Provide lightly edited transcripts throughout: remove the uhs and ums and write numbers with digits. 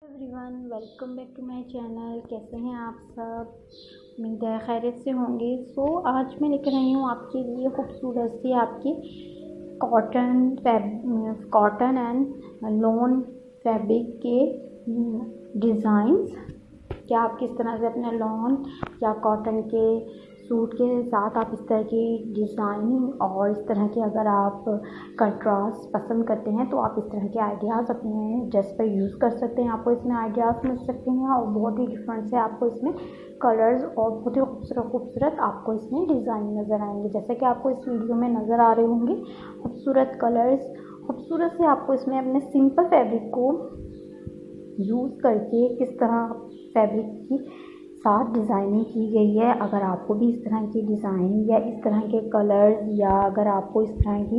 Everyone, welcome back to my channel. कैसे हैं आप सब? उम्मीद है खैरियत से होंगे। आज मैं लेकर आई हूँ आपके लिए खूबसूरत सी आपकी कॉटन एंड लॉन फैब्रिक के डिज़ाइंस। क्या आप किस तरह से अपने लॉन या कॉटन के सूट के साथ आप इस तरह की डिज़ाइन और इस तरह के अगर आप कंट्रास्ट पसंद करते हैं तो आप इस तरह के आइडियाज़ अपने ड्रेस पर यूज़ कर सकते हैं। आपको इसमें आइडियाज़ मिल सकते हैं और बहुत ही डिफरेंट से आपको इसमें कलर्स और बहुत ही खूबसूरत आपको इसमें डिज़ाइन नज़र आएंगे। जैसे कि आपको इस वीडियो में नज़र आ रहे होंगे खूबसूरत कलर्स, खूबसूरत से आपको इसमें अपने सिंपल फैब्रिक को यूज़ करके किस तरह फैब्रिक की साथ डिज़ाइनिंग की गई है। अगर आपको भी इस तरह की डिज़ाइन या इस तरह के कलर्स या अगर आपको इस तरह की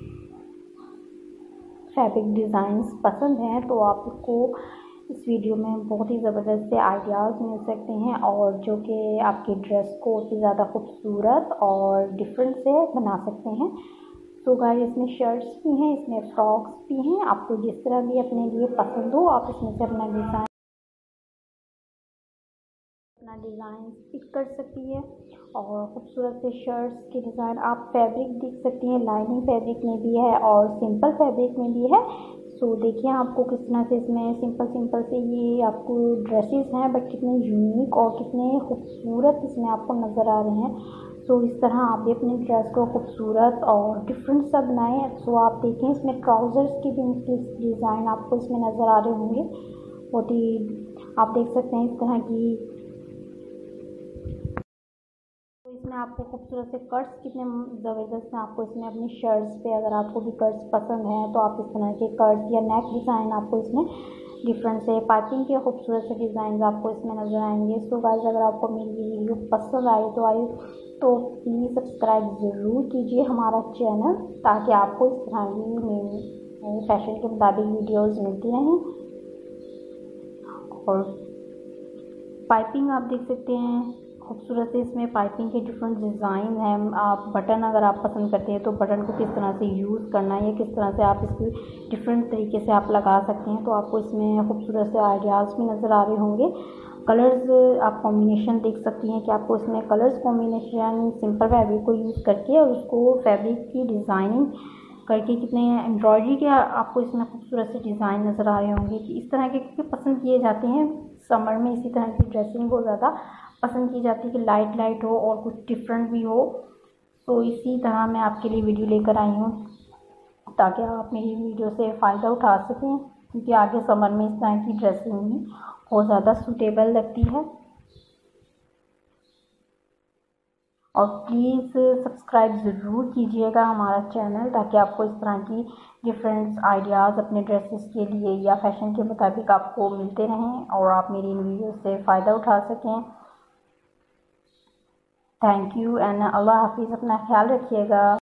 फैब्रिक डिज़ाइंस पसंद हैं तो आपको इस वीडियो में बहुत ही ज़बरदस्त से आइडियाज़ मिल सकते हैं और जो कि आपके ड्रेस को और भी ज़्यादा खूबसूरत और डिफरेंट से बना सकते हैं। तो गाइस, इसमें शर्ट्स भी हैं, इसमें फ्रॉक्स भी हैं। आपको जिस तरह भी अपने लिए पसंद हो आप इसमें से अपना डिज़ाइन पिक कर सकती है और ख़ूबसूरत से शर्ट्स के डिज़ाइन आप फैब्रिक देख सकती हैं। लाइनिंग फैब्रिक में भी है और सिंपल फैब्रिक में भी है। देखिए आपको किस तरह से इसमें सिंपल से ये आपको ड्रेसेस हैं बट कितने यूनिक और कितने खूबसूरत इसमें आपको नज़र आ रहे हैं। इस तरह आप भी अपने ड्रेस को खूबसूरत और डिफरेंट सा बनाएं। आप देखें इसमें ट्राउज़र्स की भी डिज़ाइन आपको इसमें नज़र आ रहे होंगे। बहुत ही आप देख सकते हैं इस तरह की। इसमें आपको खूबसूरत से कट्स कितने ज़बरदस्त हैं। आपको इसमें अपनी शर्ट्स पे अगर आपको भी कट्स पसंद हैं तो आप इस तरह के कट्स या नेक डिज़ाइन आपको इसमें डिफरेंट से पाइपिंग के खूबसूरत से डिज़ाइन आपको इसमें नज़र आएंगे। गाइस, अगर आपको मेरी वीडियो पसंद आई तो प्लीज़ सब्सक्राइब ज़रूर कीजिए हमारा चैनल, ताकि आपको इस तरह की नई फैशन के मुताबिक वीडियोज़ मिलती रहें। और पाइपिंग आप देख सकते हैं खूबसूरत से इसमें पाइपिंग के डिफरेंट डिज़ाइन हैं। आप बटन अगर आप पसंद करते हैं तो बटन को किस तरह से यूज़ करना है या किस तरह से आप इसको डिफरेंट तरीके से आप लगा सकते हैं। तो आपको इसमें खूबसूरत से आइडियाज़ भी नज़र आ रहे होंगे। कलर्स आप कॉम्बिनेशन देख सकती हैं कि आपको इसमें कलर्स कॉम्बिनेशन सिंपल फैब्रिक को यूज़ करके और उसको फैब्रिक की डिज़ाइनिंग करके कितने एम्ब्रॉयडरी के आपको इसमें खूबसूरत से डिज़ाइन नज़र आ रहे होंगे कि इस तरह के पसंद किए जाते हैं। समर में इसी तरह की ड्रेसिंग बहुत ज़्यादा पसंद की जाती है कि लाइट हो और कुछ डिफरेंट भी हो। इसी तरह मैं आपके लिए वीडियो लेकर आई हूँ ताकि आप मेरी वीडियो से फ़ायदा उठा सकें, क्योंकि आगे समर में इस तरह की ड्रेसिंग भी बहुत ज़्यादा सूटेबल लगती है। और प्लीज़ सब्सक्राइब ज़रूर कीजिएगा हमारा चैनल, ताकि आपको इस तरह की डिफरेंट आइडियाज़ अपने ड्रेसेस के लिए या फैशन के मुताबिक आपको मिलते रहें और आप मेरी इन वीडियो से फ़ायदा उठा सकें। थैंक यू एंड अल्लाह हाफिज़। अपना ख्याल रखिएगा।